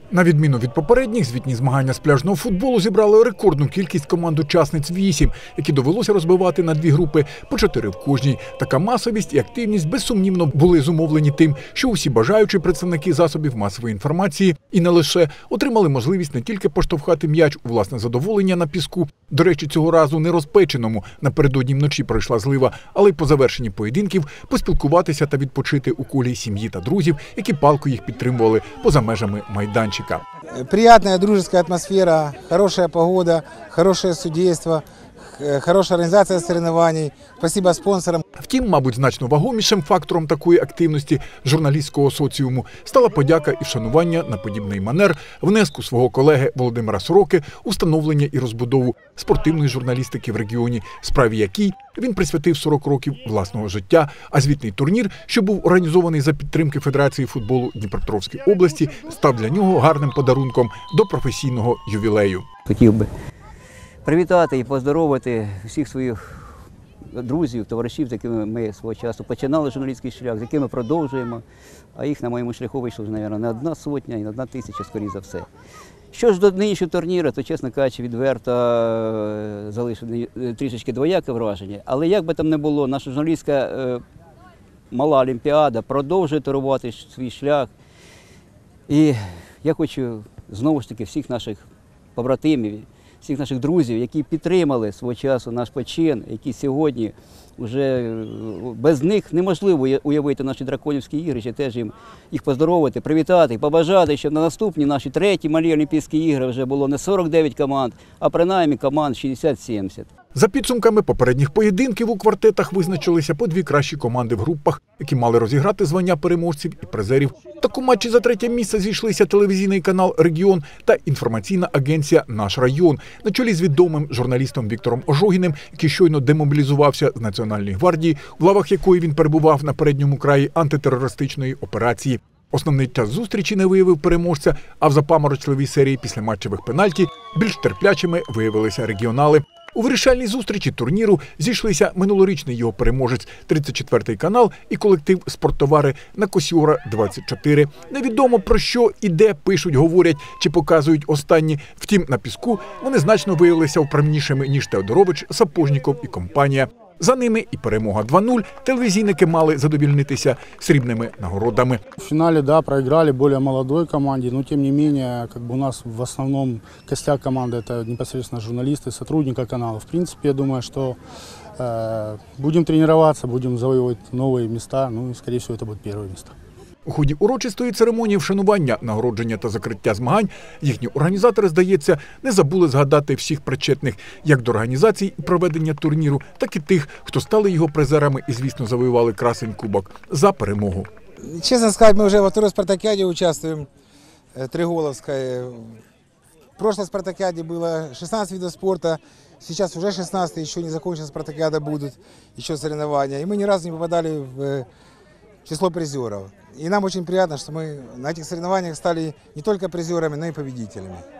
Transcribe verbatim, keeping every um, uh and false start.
На відміну від попередніх, звітні змагання з пляжного футболу зібрали рекордну кількість команд-учасниць – вісім, які довелося розбивати на дві групи по чотири в кожній. Така масовість і активність безсумнівно були зумовлені тим, що усі бажаючі представники засобів масової інформації і не лише отримали можливість не тільки поштовхати м'яч у власне задоволення на піску, до речі, цього разу не розпеченому, напередодні вночі пройшла злива, але й по завершенні поєдинків поспілкуватися та відпочити у колі сім'ї та друзів, які палко їх підтримували поза межами майданчика. Приятная дружеская атмосфера, хорошая погода, хорошее судейство, хорошая организация соревнований. Спасибо спонсорам. Втім, мабуть, значно вагомішим фактором такої активності журналістського соціуму стала подяка і вшанування на подібний манер внеску свого колеги Володимира Сороки у становлення і розбудову спортивної журналістики в регіоні, справі якій він присвятив сорок років власного життя, а звітний турнір, що був організований за підтримки Федерації футболу Дніпропетровської області, став для нього гарним подарунком до професійного ювілею. Хотів би привітати і поздоровити всіх своїх друзів, товаришів, з якими ми свого часу починали журналістський шлях, з якими продовжуємо, а їх на моєму шляху вийшло, мабуть, не одна сотня і не одна тисяча, скоріше за все. Що ж до нинішнього турніру, то, чесно кажучи, відверто залишили трішечки двояке враження. Але як би там не було, наша журналістська е, мала олімпіада продовжує турувати свій шлях. І я хочу знову ж таки всіх наших побратимів, всіх наших друзів, які підтримали свого часу наш почин, які сьогодні вже без них неможливо уявити наші драконівські ігри, ще теж їм їх поздоровити, привітати, побажати, щоб на наступні наші треті малі Олімпійські ігри вже було не сорок дев'ять команд, а принаймні команд шістдесят-сімдесят. За підсумками попередніх поєдинків у квартетах визначилися по дві кращі команди в групах, які мали розіграти звання переможців і призерів. Так у матчі за третє місце зійшлися телевізійний канал «Регіон» та інформаційна агенція «Наш район» на чолі з відомим журналістом Віктором Ожогіним, який щойно демобілізувався з Національної гвардії, в лавах якої він перебував на передньому краї антитерористичної операції. Основний час зустрічі не виявив переможця, а в запаморочливій серії після матчевих пенальті більш терплячими виявилися регіонали. У вирішальній зустрічі турніру зійшлися минулорічний його переможець тридцять четвертий канал і колектив «Спорттовари» на Косіора двадцять чотири. Невідомо про що і де пишуть, говорять чи показують останні. Втім, на піску вони значно виявилися вправнішими, ніж Теодорович, Сапожніков і компанія. За ними і перемога два нуль. Телевізійники мали задовільнитися срібними нагородами. В финале, да, проиграли более молодой команде, но тем не менее, как бы у нас в основном костяк команды – это непосредственно журналисты, сотрудники канала. В принципе, я думаю, что э, будем тренироваться, будем завоевывать новые места, ну и, скорее всего, это будет первое место. У ході урочистої церемонії вшанування, нагородження та закриття змагань їхні організатори, здається, не забули згадати всіх причетних як до організації і проведення турніру, так і тих, хто стали його призерами і, звісно, завоювали красень кубок за перемогу. Честно сказать, мы уже во второй спартакиаде участвуем, Триголовской. В прошлой спартакиаде было шестнадцать видов спорта, сейчас уже шестнадцать, еще не закончена спартакиада будут, еще соревнования. И мы ни разу не попадали в число призеров. И нам очень приятно, что мы на этих соревнованиях стали не только призерами, но и победителями.